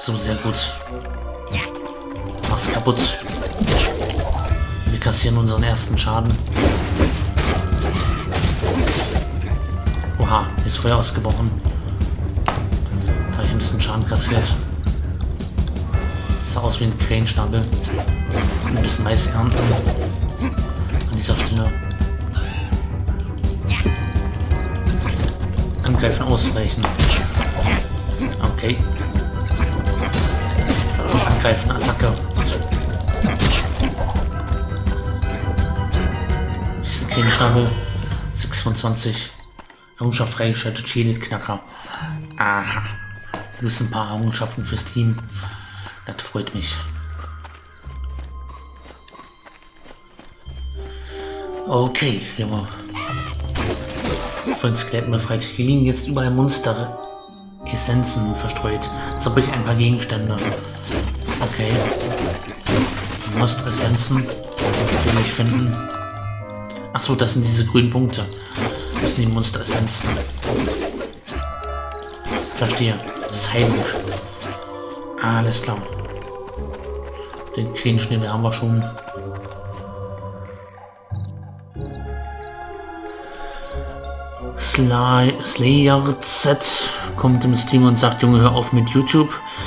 So, sehr gut. Mach's kaputt. Wir kassieren unseren ersten Schaden. Oha, ist Feuer ausgebrochen. Da habe ich ein bisschen Schaden kassiert. Das sah aus wie ein Krähenstapel. Ein bisschen Mais ernten. An dieser Stelle. Angreifen, ausweichen. Okay. Und angreifen, Attacke. Diesen Krähenstapel. 6 von 20. Errungenschaft freigeschaltet, Schädelknacker. Aha. Du bist ein paar Errungenschaften fürs Team. Das freut mich. Okay, hier war von Skeletten befreit. Hier liegen jetzt überall Monster Essenzen verstreut. Zerbrich ein paar Gegenstände. Okay. Monster Essenzen. Die will ich finden. Achso, das sind diese grünen Punkte. Das sind die Monster Essenzen. Verstehe. Das ist Heilung. Alles klar. Den Krähenschnäbel haben wir schon. Slayer Z kommt im Stream und sagt, Junge, hör auf mit YouTube.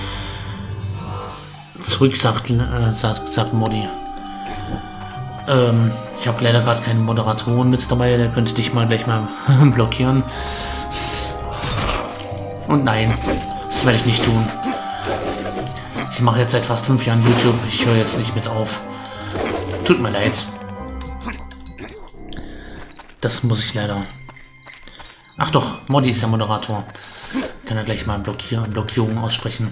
Zurück, sagt Modi. Ich habe leider gerade keinen Moderatoren mit dabei, der könnte dich mal gleich mal blockieren. Und nein, das werde ich nicht tun. Ich mache jetzt seit fast 5 Jahren YouTube, ich höre jetzt nicht mit auf. Tut mir leid. Das muss ich leider. Ach doch, Modi ist ja Moderator. Kann er gleich mal Blockierung aussprechen.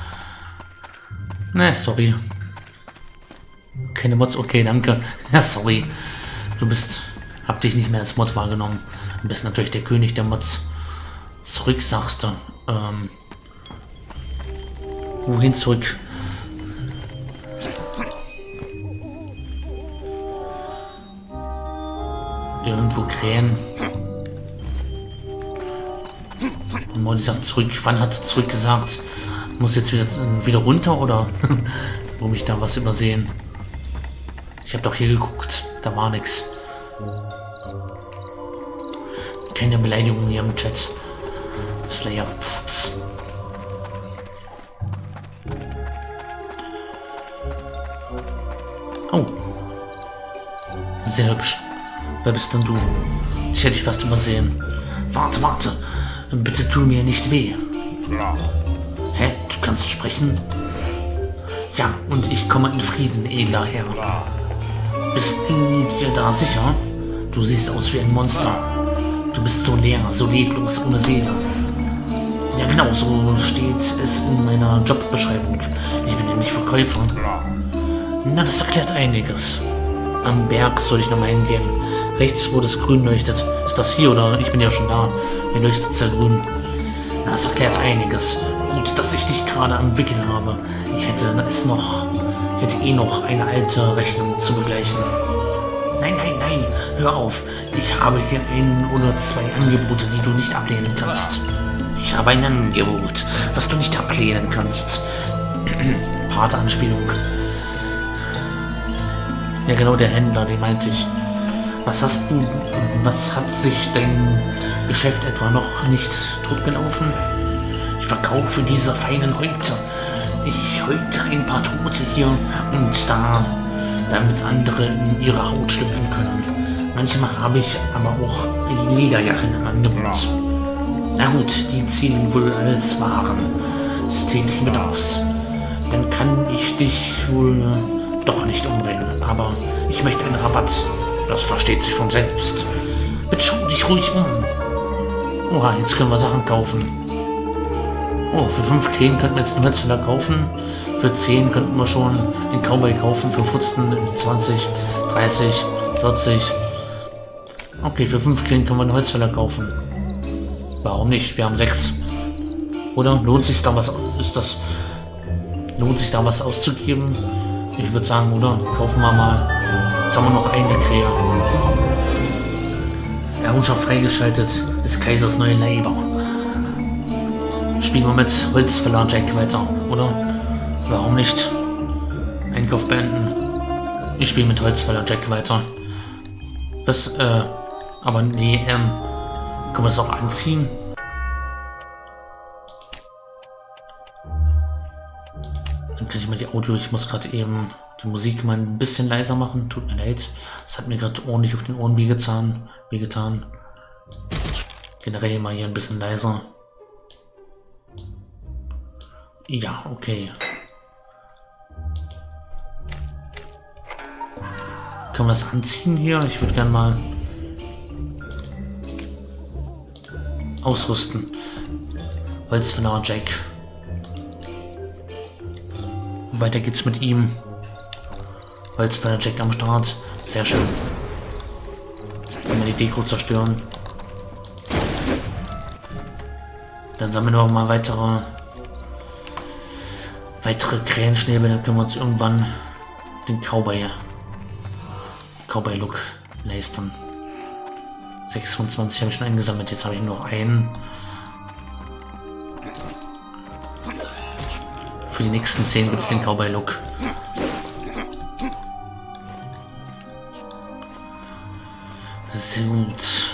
Ne, sorry. Keine Mods, okay, danke. Ja, sorry. Hab dich nicht mehr als Mod wahrgenommen. Du bist natürlich der König der Mods. Zurück, sagst du. Wohin zurück? Irgendwo Krähen. Modi sagt zurück. Wann hat er zurück gesagt? Muss jetzt wieder runter oder? Warum ich da was übersehen? Ich habe doch hier geguckt. Da war nichts. Keine Beleidigung hier im Chat. Slayer. Pst. Oh. Sehr hübsch. Wer bist denn du? Ich hätte dich fast übersehen. Warte, warte. Bitte tu mir nicht weh. Hä? Du kannst sprechen? Ja, und ich komme in Frieden, edler Herr. Bist du dir da sicher? Du siehst aus wie ein Monster. Du bist so leer, so leblos, ohne Seele. Ja genau, so steht es in meiner Jobbeschreibung. Ich bin nämlich Verkäufer. Na, das erklärt einiges. Am Berg soll ich nochmal hingehen. Rechts, wo das grün leuchtet. Ist das hier oder? Ich bin ja schon da. Mir leuchtet es ja grün. Na, das erklärt einiges. Gut, dass ich dich gerade am Wickel habe. Ich hätte eh noch eine alte Rechnung zu begleichen. Nein, nein, nein, hör auf. Ich habe hier 1 oder 2 Angebote, die du nicht ablehnen kannst. Ich habe ein Angebot, was du nicht ablehnen kannst. Harte Anspielung. Ja genau, der Händler, den meinte ich. Was hat sich dein Geschäft etwa noch nicht totgelaufen? Ich verkaufe diese feinen Häute. Ich häute ein paar Tote hier und damit andere in ihre Haut schlüpfen können. Manchmal habe ich aber auch Lederjacken im Angebot. Na gut, die ziehen wohl als Waren des täglichen Bedarfs. Dann kann ich dich wohl doch nicht umbringen, aber ich möchte einen Rabatt. Das versteht sich von selbst. Jetzt schau dich ruhig um. Oha, jetzt können wir Sachen kaufen. Oh, für 5 Krähen könnten wir jetzt einen Holzfäller kaufen. Für 10 könnten wir schon den Cowboy kaufen. Für 15, 20, 30, 40. Okay, für 5 Krähen können wir einen Holzfäller kaufen. Warum nicht? Wir haben 6. Oder? Lohnt sich da was auszugeben? Ich würde sagen, oder? Kaufen wir mal. Jetzt haben wir noch eine Krähe. Errungenschaft freigeschaltet des Kaisers neue Leiber. Spielen wir mit Holzfäller Jack weiter, oder? Warum nicht? Einkauf beenden. Ich spiele mit Holzfäller Jack weiter. Was, aber nee, kann man das auch anziehen? Dann kann ich mal die Audio, ich muss gerade eben die Musik mal ein bisschen leiser machen. Tut mir leid. Das hat mir gerade ordentlich auf den Ohren wehgetan. Generell mal hier ein bisschen leiser. Ja, okay. Können wir das anziehen hier? Ich würde gerne mal ausrüsten. Holzfäller Jack. Weiter geht's mit ihm. Holzfäller Jack am Start. Sehr schön. Wenn wir die Deko zerstören. Dann sammeln wir auch mal weitere Krähenschnäbel. Dann können wir uns irgendwann den Cowboy-Look leisten. 26 habe ich schon eingesammelt. Jetzt habe ich nur noch einen. Für die nächsten 10 gibt es den Cowboy-Look. Sehr gut.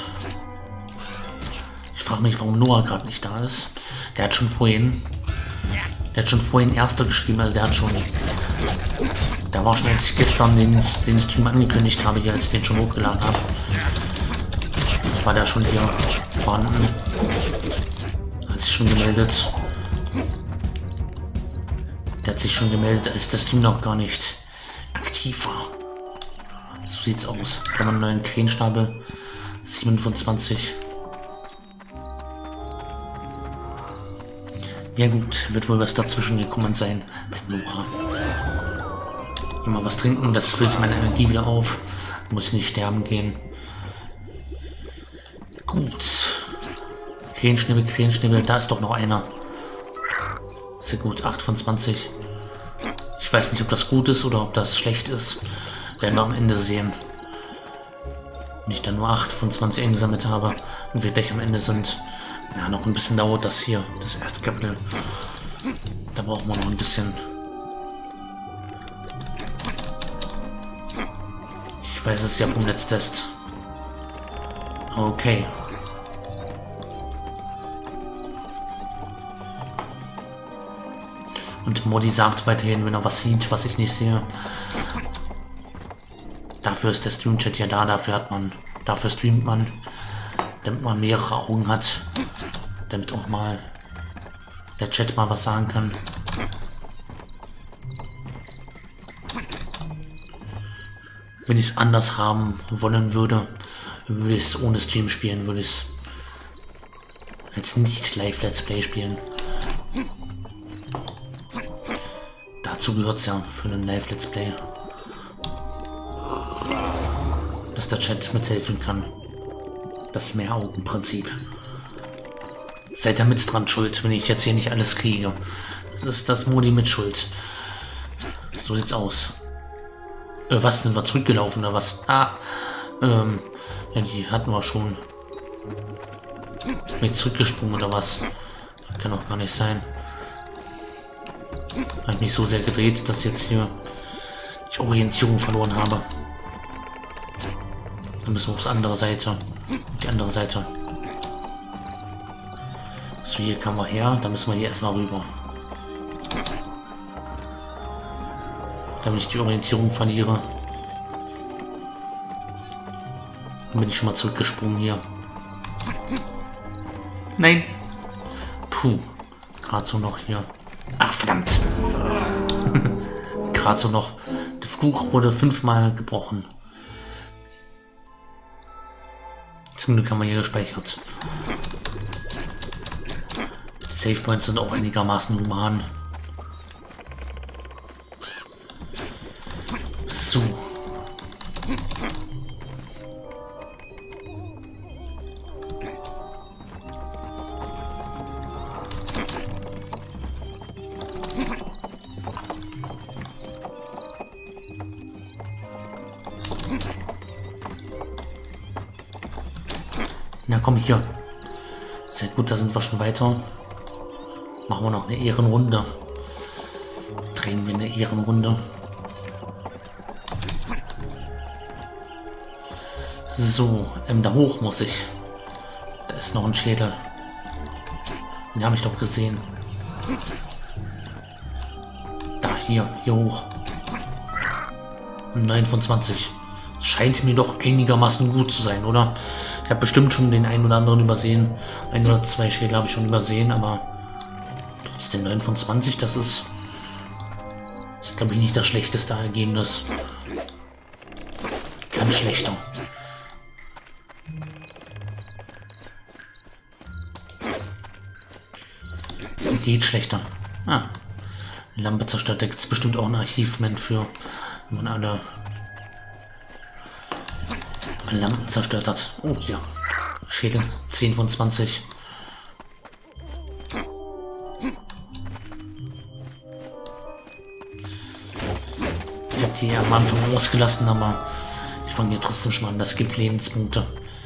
Ich frage mich, warum Noah gerade nicht da ist. Der hat schon vorhin Erster geschrieben, also der hat schon. Da war schon, als ich gestern den Stream angekündigt habe, hier, als ich den schon hochgeladen habe. War der schon hier vorhanden. Hat sich schon gemeldet. Der hat sich schon gemeldet, da ist das Stream noch gar nicht aktiv war. So sieht's aus. Kann man einen neuen Krähenschnabel 27. Ja gut, wird wohl was dazwischen gekommen sein beim Noah. Hier mal was trinken, das füllt meine Energie wieder auf. Muss nicht sterben gehen. Gut. Krähenschnäbel, da ist doch noch einer. Sehr gut, 8 von 20. Ich weiß nicht, ob das gut ist oder ob das schlecht ist. Werden wir am Ende sehen. Wenn ich dann nur 8 von 20 eingesammelt habe und wir gleich am Ende sind. Ja, noch ein bisschen dauert das hier, das erste Kapitel. Da brauchen wir noch ein bisschen. Ich weiß es ja vom Netztest. Okay. Und Modi sagt weiterhin, wenn er was sieht, was ich nicht sehe. Dafür ist der Stream-Chat ja da, dafür streamt man, damit man mehrere Augen hat. Damit auch mal der Chat mal was sagen kann. Wenn ich es anders haben wollen würde, würde ich es ohne Stream spielen, würde ich es als nicht Live-Let's Play spielen. Dazu gehört es ja für einen Live-Let's Play, dass der Chat mithelfen kann. Das Mehraugen-Prinzip. Seid ihr mit dran schuld, wenn ich jetzt hier nicht alles kriege. Das ist das Modi mit Schuld. So sieht's aus. Was, sind wir zurückgelaufen oder was? Ah, ja, die hatten wir schon. Bin ich zurückgesprungen oder was? Kann doch gar nicht sein. Habe ich mich so sehr gedreht, dass ich jetzt hier die Orientierung verloren habe. Dann müssen wir aufs andere Seite. Die andere Seite. So, hier kann man her. Da müssen wir hier erstmal rüber. Damit ich die Orientierung verliere. Dann bin ich schon mal zurückgesprungen hier. Nein. Puh. Gerade so noch hier. Ach, verdammt. Gerade so noch. Der Fluch wurde 5-mal gebrochen. Zum Glück haben wir hier gespeichert. Die Save Points sind auch einigermaßen human. So. Na komm hier. Sehr gut, da sind wir schon weiter. Machen wir noch eine Ehrenrunde. Drehen wir eine Ehrenrunde. So, da hoch muss ich. Da ist noch ein Schädel. Den habe ich doch gesehen. Da, hier hoch. 9 von 20. Scheint mir doch einigermaßen gut zu sein, oder? Ich habe bestimmt schon den einen oder anderen übersehen. 1 oder 2 Schädel habe ich schon übersehen, aber trotzdem 9 von 20, das ist glaube ich nicht das schlechteste Ergebnis. Kann schlechter. Geht schlechter. Ah. Lampe zerstört. Da gibt es bestimmt auch ein Achievement für, wenn man alle Lampen zerstört hat. Oh ja. Schädel 10 von 20. Ich habe die am Anfang ausgelassen, aber ich fange hier trotzdem schon an. Das gibt Lebenspunkte.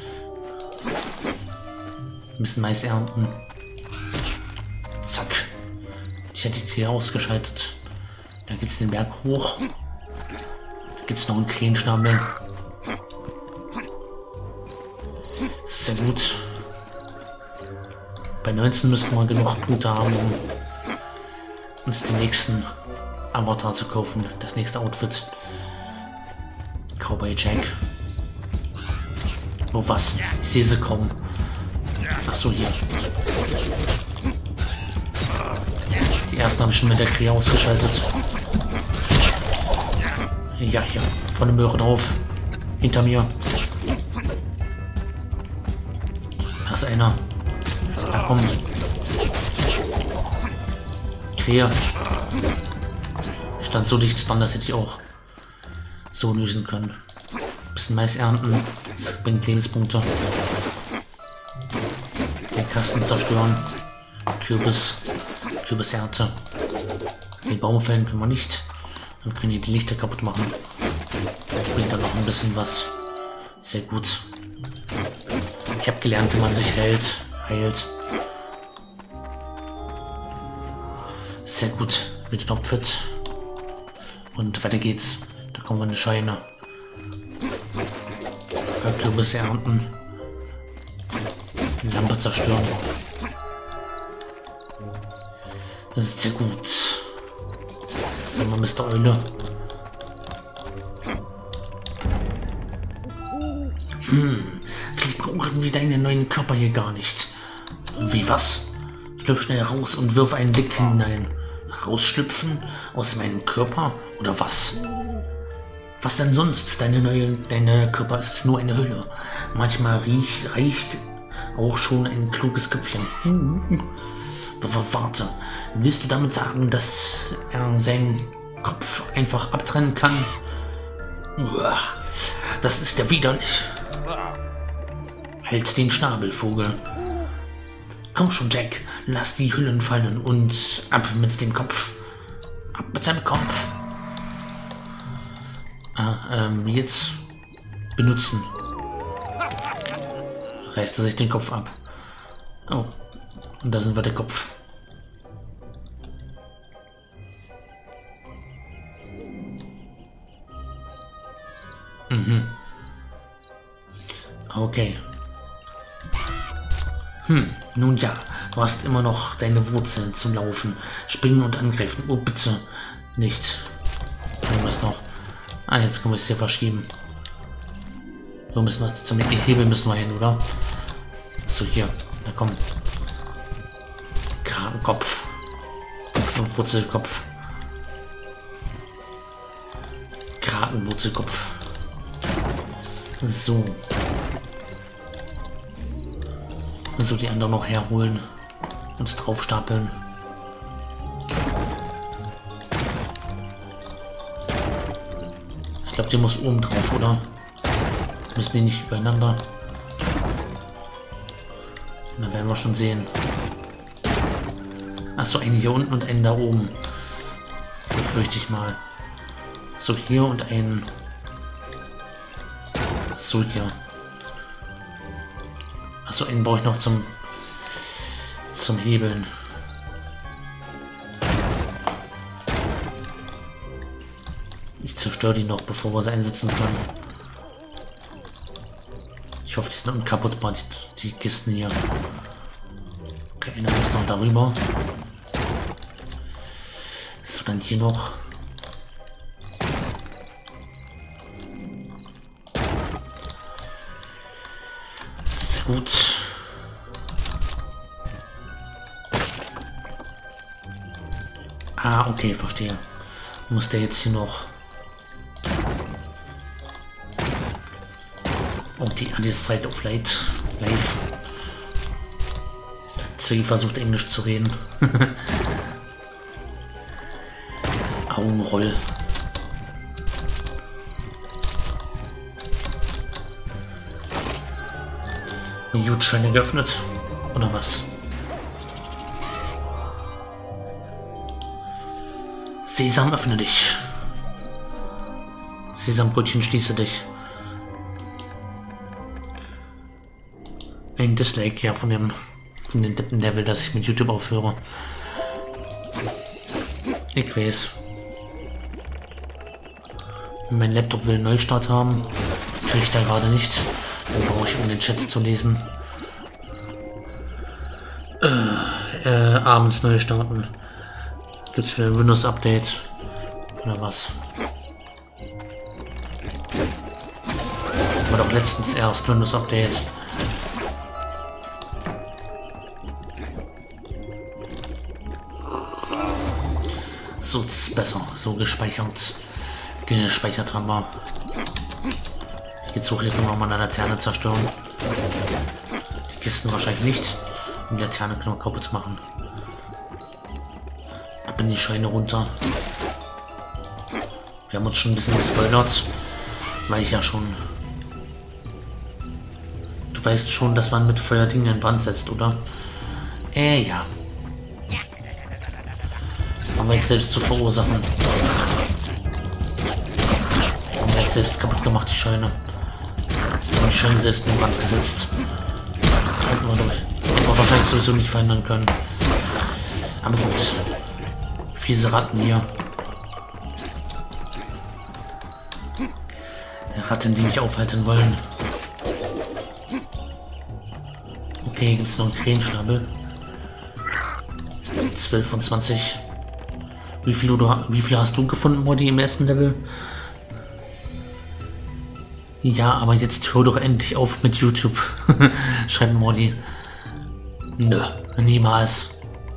Wir müssen Mais ernten. Zack. Ich hätte die hier ausgeschaltet. Da geht's den Berg hoch. Da gibt's noch einen Krähenschnabel. Sehr gut. Bei 19 müssten wir genug Punkte haben, um uns den nächsten Avatar zu kaufen. Das nächste Outfit. Cowboy Jack. Wo was? Ich sehe sie kaum. Ach so, hier. Die ersten habe ich schon mit der Krähe ausgeschaltet. Ja, hier. Volle Möhre drauf. Hinter mir. Da ist einer. Da kommt. Krähe. Stand so dicht dran, das hätte ich auch so lösen können. Bisschen Mais ernten. Das bringt Lebenspunkte. Den Kasten zerstören. Kürbisernte. Den Baum fällen können wir nicht. Dann können die Lichter kaputt machen. Das bringt dann noch ein bisschen was. Sehr gut. Ich habe gelernt, wie man sich heilt. Sehr gut. Wieder topfit. Und weiter geht's. Da kommen wir eine Scheine. Kürbisse ernten. Die Lampe zerstören. Das ist sehr gut. Wenn man Mr. Eule. Vielleicht brauchen wir deinen neuen Körper hier gar nicht. Wie was? Schlüpf schnell raus und wirf einen Blick hinein. Rausschlüpfen? Aus meinem Körper? Oder was? Was denn sonst? Deine Körper ist nur eine Hülle. Manchmal reicht auch schon ein kluges Köpfchen. Warte, willst du damit sagen, dass er seinen Kopf einfach abtrennen kann? Das ist ja widerlich. Halt den Schnabel, Vogel. Komm schon, Jack, lass die Hüllen fallen und ab mit dem Kopf. Ab mit seinem Kopf. Jetzt benutzen. Reißt er sich den Kopf ab. Oh, und da sind wir der Kopf. Okay. Nun ja, du hast immer noch deine Wurzeln zum Laufen. Springen und angreifen. Oh, bitte. Nicht. Irgendwas noch. Ah, jetzt können wir es hier verschieben. So müssen wir jetzt zum Hebel müssen wir hin, oder? So, hier. Da kommt. Kragenkopf. Wurzelkopf. Kragenwurzelkopf. So. So, die anderen noch herholen. Uns drauf stapeln. Ich glaube, die muss oben drauf, oder? Müssen die nicht übereinander? Dann werden wir schon sehen. Achso, einen hier unten und einen da oben. Befürchte ich mal. So, hier und einen. So, hier. Achso, einen brauche ich noch zum Hebeln. Zerstör die noch, bevor wir sie einsetzen können. Ich hoffe, die sind unkaputtbar, die Kisten hier. Okay, einer muss noch darüber. So, dann hier noch. Sehr gut. Ah, okay, verstehe. Muss der jetzt hier noch auf die andere Side of Light live. Zwingi versucht Englisch zu reden. Augenroll. Jutscheine geöffnet. Oder was? Sesam, öffne dich. Sesambrötchen, schließe dich. Ein Dislike, ja, von dem Deppen-Level, das ich mit YouTube aufhöre. Ich weiß. Mein Laptop will einen Neustart haben. Kriege ich da gerade nicht. Dann brauche ich, um den Chat zu lesen. Abends neu starten. Gibt es wieder ein Windows-Update? Oder was? War doch letztens erst Windows-Update. So ist besser. So gespeichert. Gespeichert haben wir. Jetzt suche ich immer mal eine Laterne zerstören. Die Kisten wahrscheinlich nicht, um die Laterne genau kaputt zu machen. Ab in die Scheine runter. Wir haben uns schon ein bisschen gespoilert, weil ich ja schon... Du weißt schon, dass man mit Feuer Dinge in Brand setzt, oder? Ja. Haben wir jetzt selbst zu verursachen. Haben wir jetzt selbst kaputt gemacht, die Scheune. Haben die Scheune selbst in den Brand gesetzt. Hätten wir wahrscheinlich sowieso nicht verhindern können. Aber gut. Fiese Ratten hier. Ratten, die mich aufhalten wollen. Okay, gibt es noch einen Krähenschnabel. 12 von 20. Wie viel hast du gefunden, Modi, im ersten Level? Ja, aber jetzt hör doch endlich auf mit YouTube. Schreibt Modi. Nö, niemals.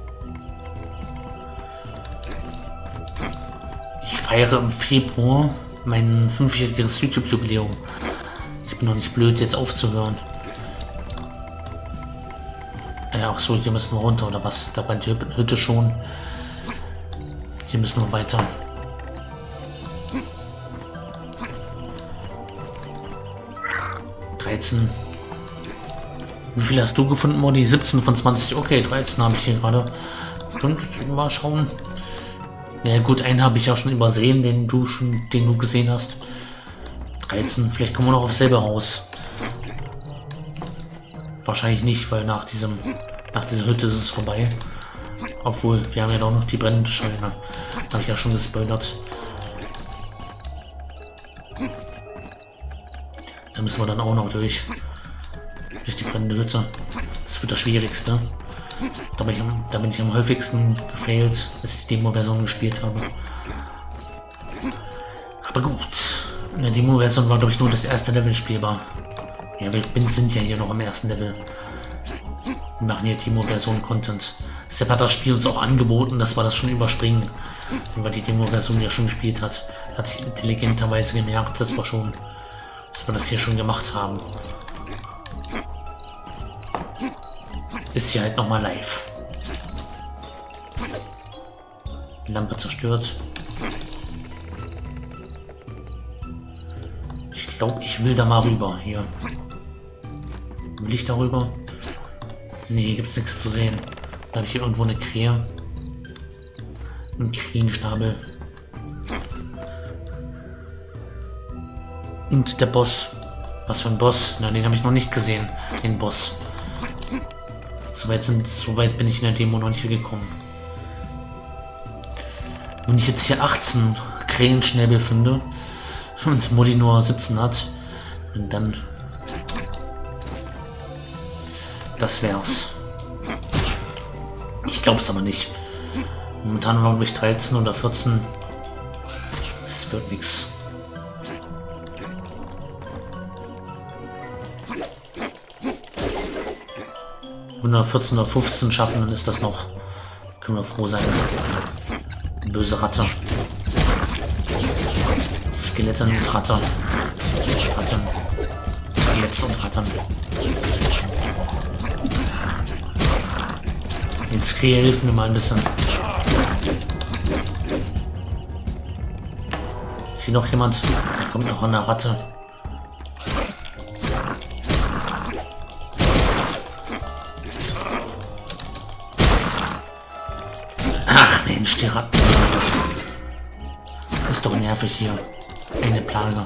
Ich feiere im Februar mein 5-jähriges YouTube-Jubiläum. Ich bin noch nicht blöd, jetzt aufzuhören. Ja, ach so, hier müssen wir runter, oder was? Da brennt die Hütte schon. Hier müssen wir weiter. Wie viel hast du gefunden, Modi? 17 von 20. Okay, 13 habe ich hier gerade. Und mal schauen. Ja gut, einen habe ich ja schon übersehen, den du gesehen hast. 13, vielleicht kommen wir noch auf selber raus. Wahrscheinlich nicht, weil nach dieser Hütte ist es vorbei. Obwohl, wir haben ja doch noch die brennende Scheune. Habe ich ja schon gespoilert. Da müssen wir dann auch noch durch die brennende Hütte. Das wird das Schwierigste. Da bin ich am häufigsten gefailt, als ich die Demo-Version gespielt habe. Aber gut. In der Demo-Version war, glaube ich, nur das erste Level spielbar. Ja, wir sind ja hier noch im ersten Level. Wir machen hier Demo-Version-Content. Sepp hat das Spiel uns auch angeboten, dass wir das schon überspringen. Wenn wir die Demo-Version ja schon gespielt hat sich intelligenterweise gemerkt, dass wir das hier schon gemacht haben. Ist hier halt nochmal live. Lampe zerstört. Ich glaube, ich will da mal rüber. Hier. Will ich darüber? Nee, gibt es nichts zu sehen. Da habe ich hier irgendwo eine Krähe. Ein Krähenschnabel. Und der Boss. Was für ein Boss? Na, den habe ich noch nicht gesehen. Den Boss. So weit bin ich in der Demo noch nicht gekommen. Wenn ich jetzt hier 18 Krähenschnäbel finde, Und Modi nur 17 hat. Und dann... Das wär's. Ich glaube es aber nicht. Momentan waren wir 13 oder 14. Es wird nichts. Wenn wir 14 oder 15 schaffen, dann ist das noch. Können wir froh sein. Die böse Ratte. Skelette und Ratte. Ratten. Skelette und Ratten. Jetzt Krähe helfen wir mal ein bisschen. Hier noch jemand. Da kommt noch eine Ratte. Ach Mensch, die Ratten. Ist doch nervig hier. Eine Plage.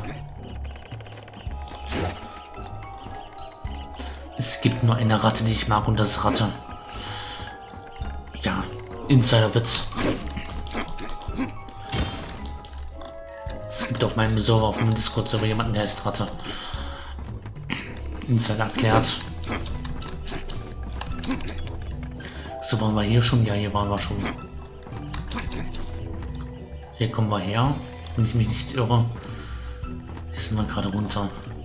Es gibt nur eine Ratte, die ich mag, und das ist Ratte. Ja, Insider-Witz. Es gibt auf meinem Server, auf meinem Discord-Server jemanden, der heißt Ratte. Insider erklärt. So, waren wir hier schon? Ja, hier waren wir schon. Hier kommen wir her, wenn ich mich nicht irre. Hier sind wir gerade runter.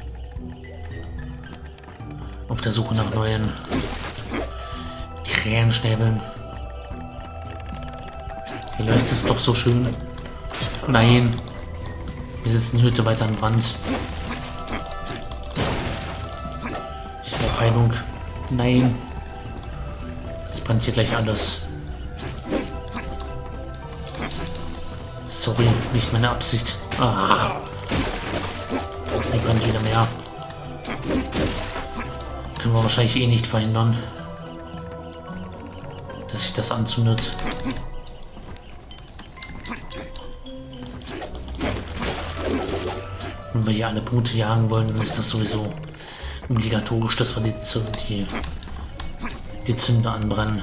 Auf der Suche nach neuen Krähenschnäbeln. Hier leuchtet es doch so schön. Nein. Wir sitzen die Hütte weiter im Brand. Ich brauche Heilung. Nein. Es brennt hier gleich alles. Sorry, nicht meine Absicht. Ah. Hier brennt wieder mehr. Können wir wahrscheinlich eh nicht verhindern, dass sich das anzündet. Wenn wir hier alle Punkte jagen wollen, dann ist das sowieso obligatorisch, dass wir die Zünder anbrennen,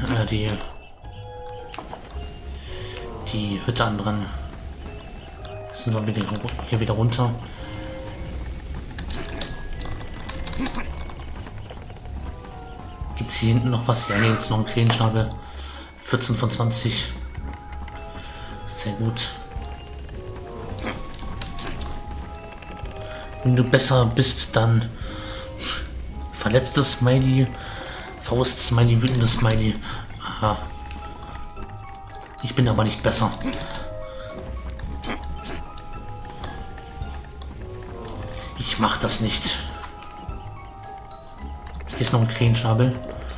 die Hütte anbrennen. Sind wir hier wieder runter. Gibt es hier hinten noch was? Ja, hier gibt es noch einen Krähenschnabel. 14 von 20. Sehr gut. Wenn du besser bist, dann verletztes Smiley, Faust-Smiley, wütendes Smiley. Aha. Ich bin aber nicht besser. Ich mach das nicht. Hier ist noch ein Krähenschnabel.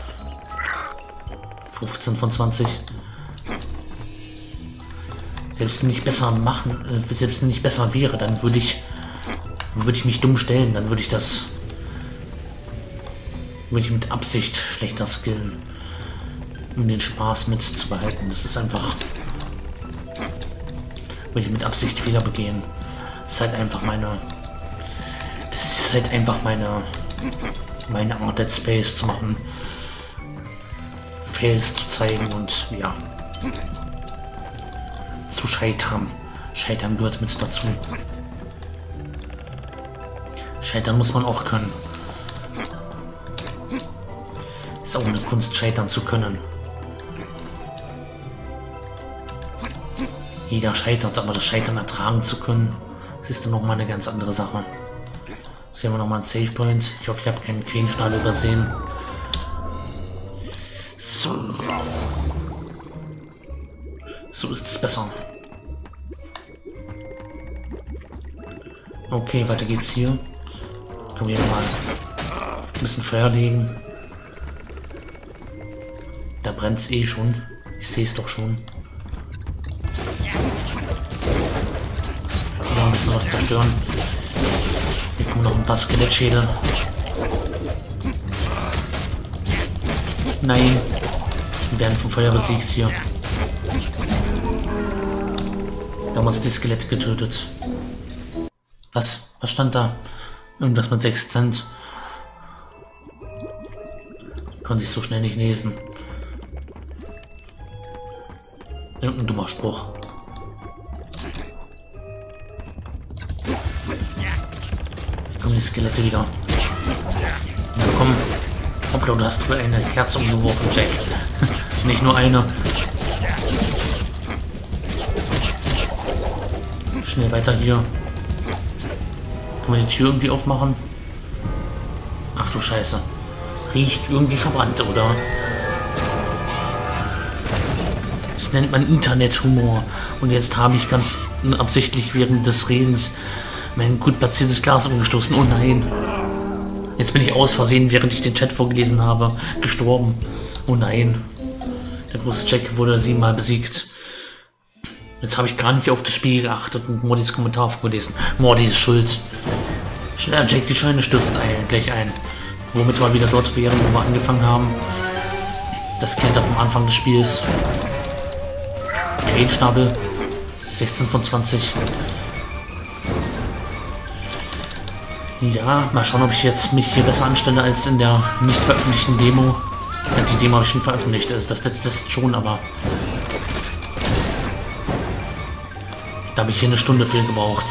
15 von 20. Selbst wenn ich besser machen, selbst wenn ich besser wäre, dann würde ich mich dumm stellen. Dann würde ich mit Absicht schlechter skillen, um den Spaß mitzubehalten. Das ist einfach, würde ich mit Absicht Fehler begehen. Das ist halt einfach meine Art, Dead Space zu machen, Fails zu zeigen und ja, zu scheitern. Scheitern gehört mit dazu. Scheitern muss man auch können. Ist auch eine Kunst, scheitern zu können. Jeder scheitert, aber das Scheitern ertragen zu können, das ist dann nochmal eine ganz andere Sache. Hier haben wir nochmal einen Save Point. Ich hoffe, ich habe keinen Krähenschnabel übersehen. So. So ist es besser. Okay, weiter geht's hier. Können wir hier mal ein bisschen Feuer legen. Da brennt es eh schon. Ich sehe es doch schon. Noch ein bisschen was zerstören. Hier kommen noch ein paar Skelettschädel. Nein. Wir werden vom Feuer besiegt hier. Da haben uns die Skelette getötet. Was? Was stand da? Irgendwas mit 6 Cent. Konnte ich so schnell nicht lesen. Irgendein dummer Spruch. kommen die Skelette wieder. Na komm. Hoppla, du hast wohl eine Kerze umgeworfen, Jack. Nicht nur eine. Schnell weiter hier. Können wir die Tür irgendwie aufmachen? Ach du Scheiße. Riecht irgendwie verbrannt, oder? Das nennt man Internethumor. Und jetzt habe ich ganz unabsichtlich während des Redens mein gut platziertes Glas umgestoßen. Oh nein. Jetzt bin ich aus Versehen, während ich den Chat vorgelesen habe, gestorben. Oh nein. Der große Jack wurde 7-mal besiegt. Jetzt habe ich gar nicht auf das Spiel geachtet und Mordis Kommentar vorgelesen. Mordi ist schuld. Schneller Jack, die Scheune stürzt gleich ein. Womit wir wieder dort wären, wo wir angefangen haben. Das kennt er vom Anfang des Spiels. Krähenschnabel. 16 von 20. Ja, mal schauen, ob ich jetzt mich hier besser anstelle als in der nicht veröffentlichten Demo. Ja, die Demo habe ich schon veröffentlicht, also das letzte ist schon, aber da habe ich hier eine Stunde für gebraucht.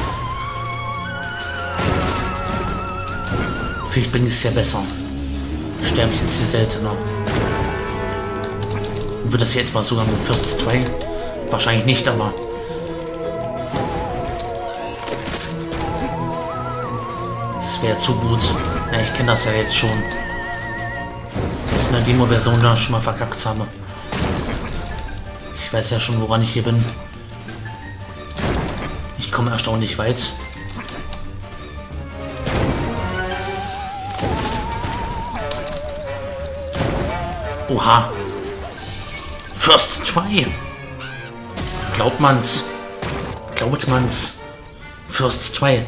Vielleicht bringe ich es ja besser. Sterbe ich jetzt hier seltener. Wird das hier etwa sogar mit First 2? Wahrscheinlich nicht, aber es wäre zu gut. Ja, ich kenne das ja jetzt schon. Das ist eine Demo-Version, da schon mal verkackt habe. Ich weiß ja schon, woran ich hier bin. Ich komme erstaunlich weit. Oha. First 2. Glaubt man's. Glaubt man's. First 2.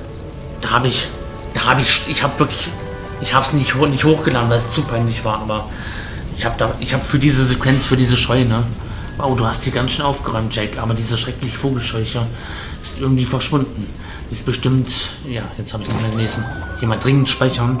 Ich hab's nicht hochgeladen, weil es zu peinlich war, aber ich habe für diese Sequenz, für diese Scheune, wow, du hast hier ganz schön aufgeräumt, Jack, aber diese schreckliche Vogelscheuche ist irgendwie verschwunden. Die ist bestimmt, ja, jetzt habe ich nicht mehr gelesen. Hier mal dringend speichern.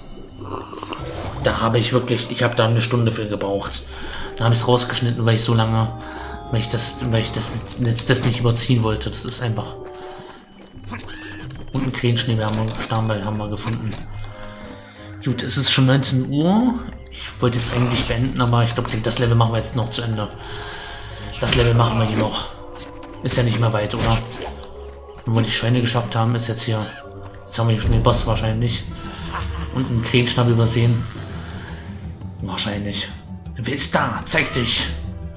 Da habe ich wirklich, ich habe da eine Stunde für gebraucht. Dann habe ich es rausgeschnitten, weil ich das nicht überziehen wollte. Das ist einfach. Und einen Krähenschnabel haben wir gefunden. Gut, es ist schon 19 Uhr. Ich wollte jetzt eigentlich beenden, aber ich glaube, das Level machen wir jetzt noch zu Ende. Das Level machen wir hier noch. Ist ja nicht mehr weit, oder? Wenn wir die Scheine geschafft haben, ist jetzt hier. Jetzt haben wir hier schon den Boss wahrscheinlich. Und einen Krähenschnabel übersehen. Wahrscheinlich. Wer ist da? Zeig dich.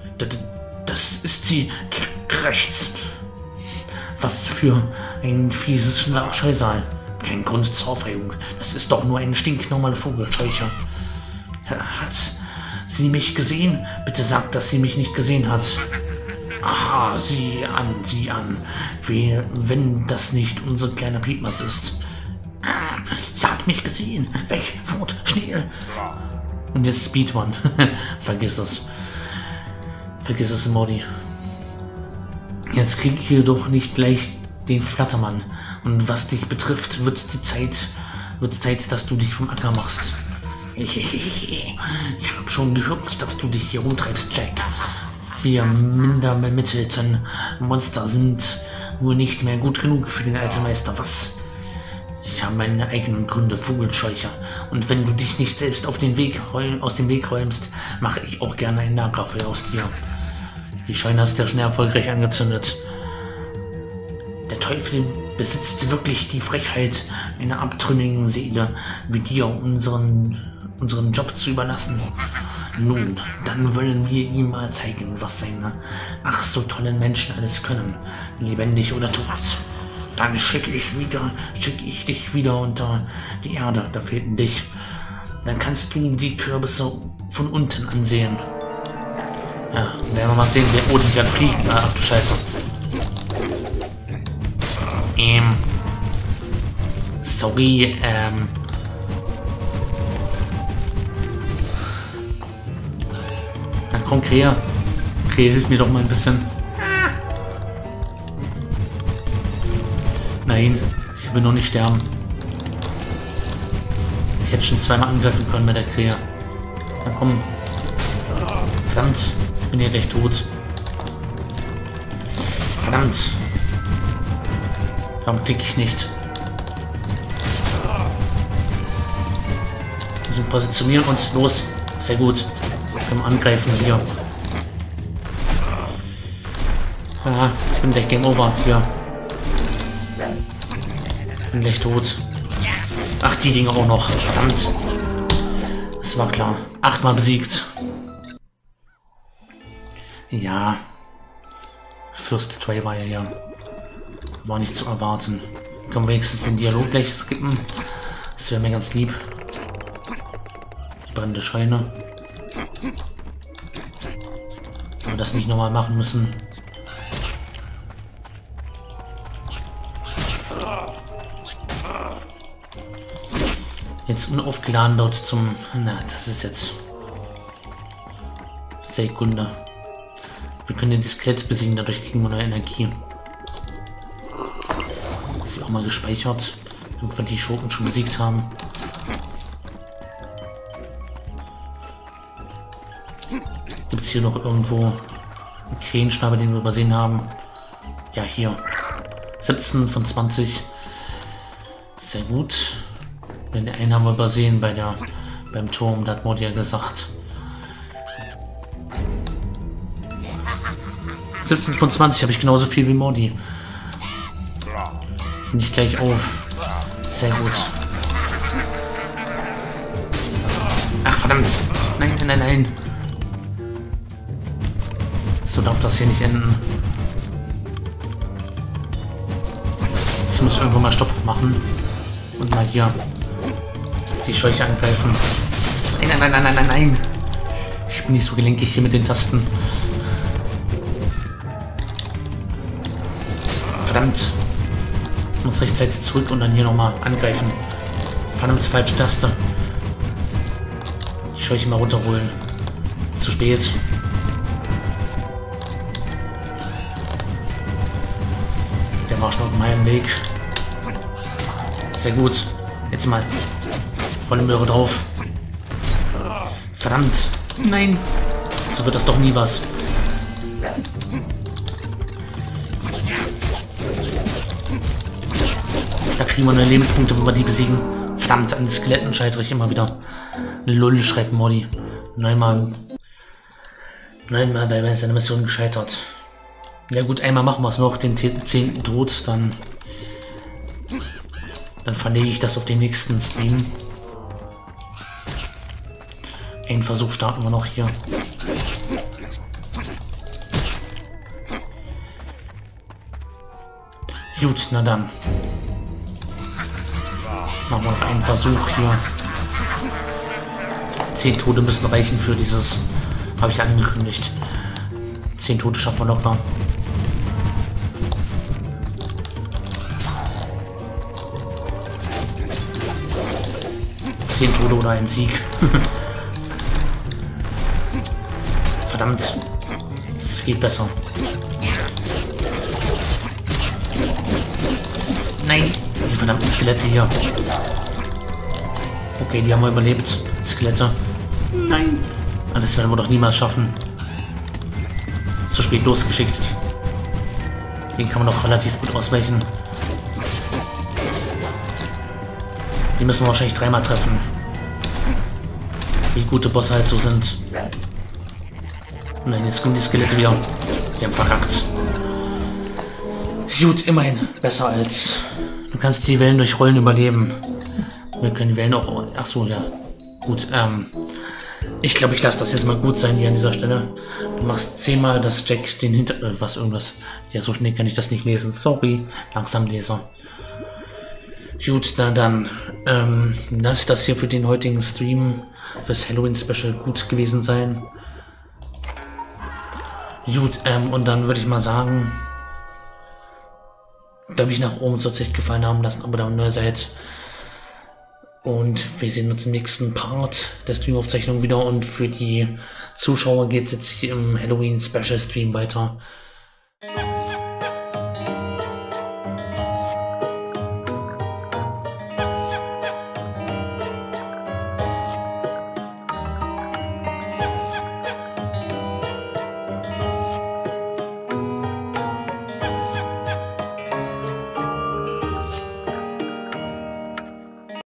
Das ist sie. Rechts. Was für ein fieses Scheusal. Kein Grund zur Aufregung. Das ist doch nur eine stinknormale Vogelscheuche. Hat sie mich gesehen? Bitte sagt, dass sie mich nicht gesehen hat. Aha, sieh an. Wie, wenn das nicht unser kleiner Piepmatz ist. Sie hat mich gesehen. Weg, fort, schnell. Und jetzt Speedrun. Vergiss es. Vergiss es, Modi. Jetzt krieg ich hier doch nicht gleich den Flattermann. Und was dich betrifft, wird Zeit, dass du dich vom Acker machst. Ich habe schon gehört, dass du dich hier rumtreibst, Jack. Wir minder bemittelten Monster sind wohl nicht mehr gut genug für den alten Meister. Was? Ich habe meine eigenen Gründe, Vogelscheucher. Und wenn du dich nicht selbst aus dem Weg räumst, mache ich auch gerne ein Lagerfeuer aus dir. Die Scheune hast du ja schnell erfolgreich angezündet. Der Teufel besitzt wirklich die Frechheit, einer abtrünnigen Seele wie dir unseren Job zu überlassen. Nun, dann wollen wir ihm mal zeigen, was seine ach so tollen Menschen alles können, lebendig oder tot. Dann schicke ich dich wieder unter die Erde, da fehlt ein dich. Dann kannst du die Kürbisse von unten ansehen. Ja, werden wir mal sehen, wer Odin kann fliegen. Ach du Scheiße. Sorry, Na komm, Krähe. Krähe, hilf mir doch mal ein bisschen. Nein, ich will noch nicht sterben. Ich hätte schon zweimal angreifen können mit der Krähe. Na komm. Verdammt, ich bin hier gleich tot. Verdammt. Warum klicke ich nicht? positionieren uns. Los. Sehr gut. Können angreifen hier. Ah, ich bin gleich Game Over hier. Bin gleich tot. Ach, die Dinge auch noch. Verdammt. Das war klar. 8-mal besiegt. Ja. First Try war ja war nicht zu erwarten. Können wir wenigstens den Dialog gleich skippen? Das wäre mir ganz lieb. Die brennende Scheune. Wenn wir das nicht nochmal machen müssen. Jetzt unaufgeladen dort zum... Na, das ist jetzt... Sekunde. Wir können den Skelett besiegen, dadurch kriegen wir neue Energie. Das ist auch mal gespeichert, damit wir die Schurken schon besiegt haben. Gibt es hier noch irgendwo einen Krähenschnabel, den wir übersehen haben? Ja, hier. 17 von 20. Sehr gut. Den einen haben wir übersehen beim Turm, da hat Morty ja gesagt. 17 von 20 habe ich genauso viel wie Morty. Nicht gleich auf. Sehr gut. Ach verdammt. Nein, nein, nein, nein. So darf das hier nicht enden. Ich muss irgendwo mal Stopp machen. Und mal hier die Scheuche angreifen. Nein, nein, nein, nein, nein, nein. Ich bin nicht so gelenkig hier mit den Tasten. Verdammt. Ich muss rechtzeitig zurück und dann hier nochmal angreifen. Verdammt, falsche Taste. Die Scheuche mal runterholen. Zu spät. Der war schon auf meinem Weg. Sehr gut. Jetzt mal volle Möhre drauf. Verdammt. Nein. So wird das doch nie was. Da kriegen wir neue Lebenspunkte, wenn wir die besiegen. Verdammt, an den Skeletten scheitere ich immer wieder. Lull, schreibt Morty. Neunmal bei seiner Mission gescheitert. Ja gut, einmal machen wir es noch, den 10. Tod, dann verlege ich das auf den nächsten Stream. Einen Versuch starten wir noch hier. Gut, na dann. Machen wir noch einen Versuch hier. 10 Tote müssen reichen für dieses, habe ich angekündigt. 10 Tote schaffen wir locker. Tode oder ein Sieg. Verdammt. Es geht besser. Nein. Die verdammten Skelette hier. Okay, die haben wir überlebt. Skelette. Nein. Das werden wir doch niemals schaffen. Zu spät losgeschickt. Den kann man doch relativ gut ausweichen. Die müssen wir wahrscheinlich 3-mal treffen. Wie gute Bosse halt so sind. Nein, jetzt kommen die Skelette wieder. Die haben verkackt. Gut, immerhin. Besser als... Du kannst die Wellen durch Rollen überleben. Wir können die Wellen auch... Ach so, ja. Gut, ich glaube, ich lasse das jetzt mal gut sein hier an dieser Stelle. Du machst 10-mal, dass Jack den was irgendwas... Ja, so schnell kann ich das nicht lesen. Sorry. Langsam Leser. Gut, na dann, lass das hier für den heutigen Stream, fürs Halloween-Special gut gewesen sein. Gut, und dann würde ich mal sagen, glaube ich, nach oben soll es euch gefallen haben, lasst ein Abo da und neu seid. Und wir sehen uns im nächsten Part der Streamaufzeichnung wieder und für die Zuschauer geht es jetzt hier im Halloween-Special-Stream weiter.